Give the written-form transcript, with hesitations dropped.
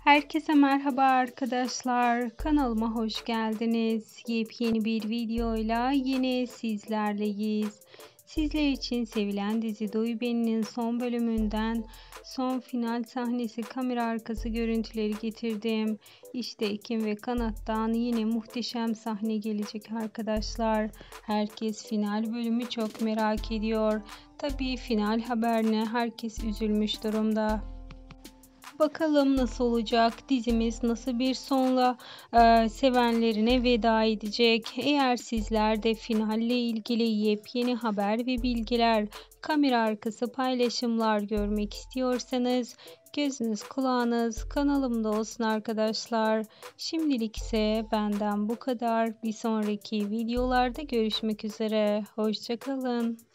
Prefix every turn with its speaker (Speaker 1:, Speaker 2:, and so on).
Speaker 1: Herkese merhaba arkadaşlar. Kanalıma hoş geldiniz. Yepyeni bir videoyla yine sizlerleyiz. Sizler için sevilen dizi Duy Beni'nin son bölümünden son final sahnesi kamera arkası görüntüleri getirdim. İşte Ekim ve Kanat'tan yine muhteşem sahne gelecek arkadaşlar. Herkes final bölümü çok merak ediyor. Tabii final haberine herkes üzülmüş durumda. Bakalım nasıl olacak? Dizimiz nasıl bir sonla sevenlerine veda edecek? Eğer sizler de finalle ilgili yepyeni haber ve bilgiler, kamera arkası paylaşımlar görmek istiyorsanız gözünüz kulağınız kanalımda olsun arkadaşlar. Şimdilik ise benden bu kadar. Bir sonraki videolarda görüşmek üzere. Hoşça kalın.